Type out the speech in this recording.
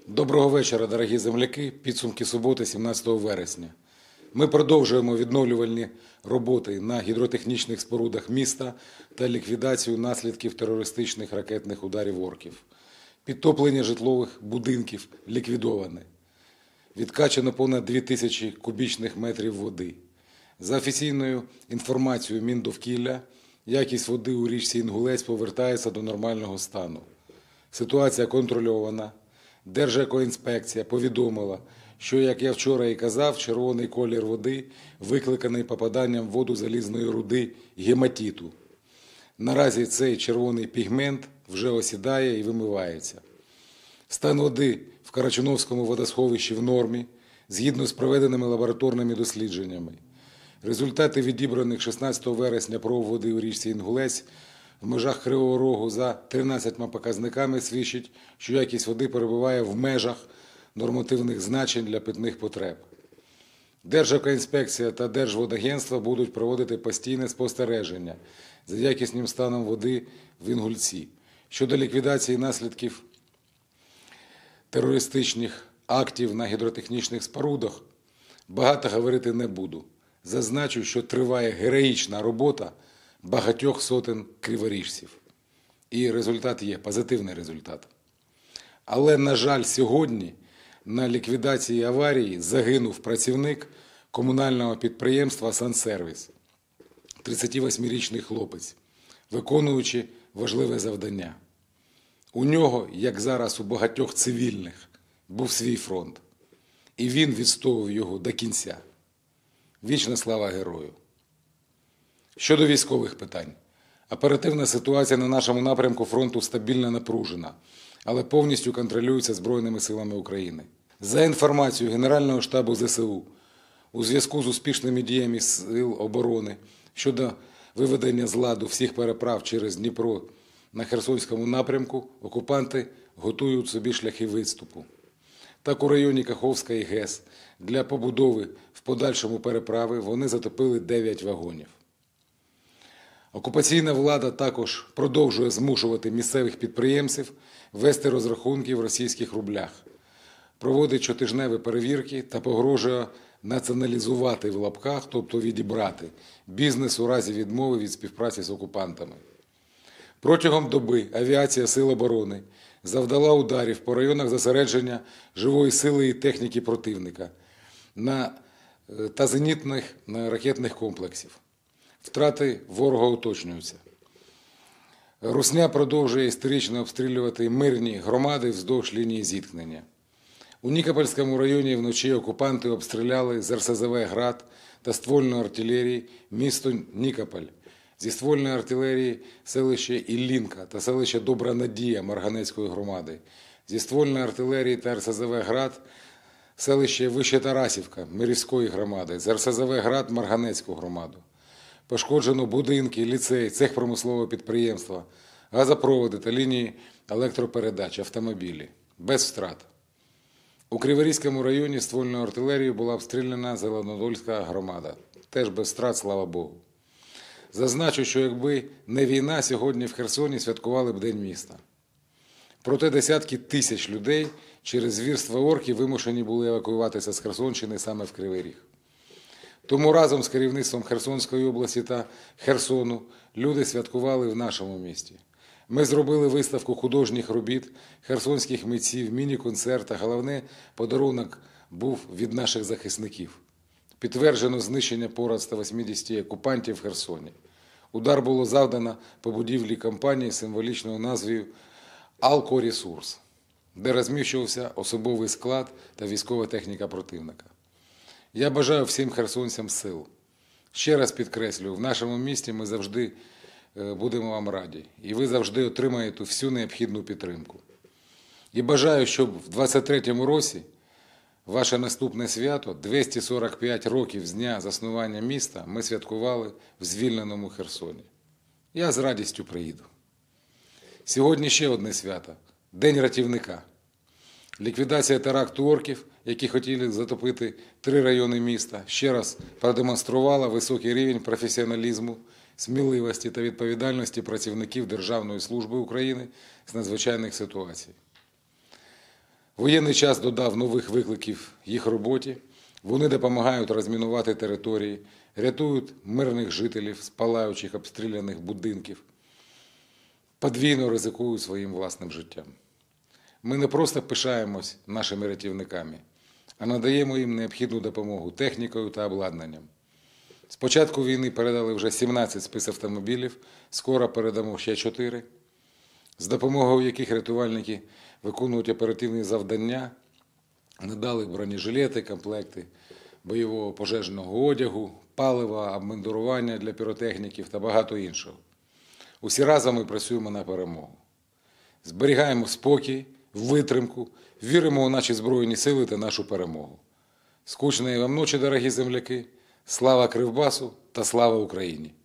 Доброго вечора, дорогі земляки. Підсумки суботи, 17 вересня. Ми продовжуємо відновлювальні роботи на гідротехнічних спорудах міста та ліквідацію наслідків терористичних ракетних ударів орків. Підтоплення житлових будинків ліквідоване. Відкачано понад 2000 кубічних метрів води. За офіційною інформацією Міндовкілля, якість води у річці Інгулець повертається до нормального стану. Ситуація контрольована. Держекоінспекція повідомила, що, як я вчора і казав, червоний колір води викликаний попаданням в воду залізної руди гематиту. Наразі цей червоний пігмент вже осідає і вимивається. Стан води в Карачуновському водосховищі в нормі, згідно з проведеними лабораторними дослідженнями. Результати відібраних 16 вересня проб води у річці Інгулець в межах Кривого Рогу за 13 показниками свідчить, що якість води перебуває в межах нормативних значень для питних потреб. Держекоінспекція та Держводагентство будуть проводити постійне спостереження за якісним станом води в Інгульці. Щодо ліквідації наслідків терористичних актів на гідротехнічних спорудах, багато говорити не буду. Зазначу, що триває героїчна робота багатьох сотень криворіжців. І результат є, позитивний результат. Але, на жаль, сьогодні на ліквідації аварії загинув працівник комунального підприємства «Сансервіс», 38-річний хлопець, виконуючи важливе завдання. У нього, як зараз у багатьох цивільних, був свій фронт. І він відстоював його до кінця. Вічна слава герою! Щодо військових питань. Оперативна ситуація на нашому напрямку фронту стабільно напружена, але повністю контролюється Збройними силами України. За інформацією Генерального штабу ЗСУ, у зв'язку з успішними діями Сил оборони щодо виведення з ладу всіх переправ через Дніпро на Херсонському напрямку, окупанти готують собі шляхи відступу. Так, у районі Каховської ГЕС для побудови в подальшому переправи вони затопили 9 вагонів. Окупаційна влада також продовжує змушувати місцевих підприємців вести розрахунки в російських рублях, проводить щотижневі перевірки та погрожує націоналізувати в лапках, тобто відібрати, бізнес у разі відмови від співпраці з окупантами. Протягом доби авіація Сил оборони завдала ударів по районах зосередження живої сили і техніки противника та зенітних ракетних комплексів. Втрати ворога уточнюються. Русня продовжує істерично обстрілювати мирні громади вздовж лінії зіткнення. У Нікопольському районі вночі окупанти обстріляли з РСЗВ «Град» та ствольної артилерії місто Нікополь, зі ствольної артилерії селище Іллінка та селище Добра Надія Марганецької громади, зі ствольної артилерії та РСЗВ «Град» селище Вище Тарасівка Мирівської громади, з РСЗВ «Град» Марганецьку громаду. Пошкоджено будинки, ліцей, цех промислового підприємства, газопроводи та лінії електропередач, автомобілі. Без втрат. У Криворізькому районі ствольною артилерією була обстріляна Зеленодольська громада. Теж без втрат, слава Богу. Зазначу, що якби не війна, сьогодні в Херсоні святкували б День міста. Проте десятки тисяч людей через звірства орків вимушені були евакуюватися з Херсонщини саме в Кривий Ріг. Тому разом з керівництвом Херсонської області та Херсону люди святкували в нашому місті. Ми зробили виставку художніх робіт, херсонських митців, міні-концерт, а головне, подарунок був від наших захисників. Підтверджено знищення понад 180 окупантів в Херсоні. Удар було завдано по будівлі компанії з символічною назвою «Алкоресурс», де розміщувався особовий склад та військова техніка противника. Я бажаю всім херсонцям сил. Ще раз підкреслюю, в нашому місті ми завжди будемо вам раді. І ви завжди отримаєте всю необхідну підтримку. І бажаю, щоб в 2023 році ваше наступне свято, 245 років з дня заснування міста, ми святкували в звільненому Херсоні. Я з радістю приїду. Сьогодні ще одне свято – День рятівника. Ліквідація теракту орків, які хотіли затопити 3 райони міста, ще раз продемонструвала високий рівень професіоналізму, сміливості та відповідальності працівників Державної служби України з надзвичайних ситуацій. Воєнний час додав нових викликів їх роботі. Вони допомагають розмінувати території, рятують мирних жителів з палаючих обстріляних будинків, подвійно ризикують своїм власним життям. Ми не просто пишаємось нашими рятівниками, а надаємо їм необхідну допомогу технікою та обладнанням. З початку війни передали вже 17 спецавтомобілів, скоро передамо ще 4, з допомогою яких рятувальники виконують оперативні завдання, надали бронежилети, комплекти бойового пожежного одягу, палива, обмундирування для піротехніків та багато іншого. Усі разом ми працюємо на перемогу. Зберігаємо спокій, витримку, віримо у наші Збройні Сили та нашу перемогу. Скучної вам ночі, дорогі земляки! Слава Кривбасу та слава Україні!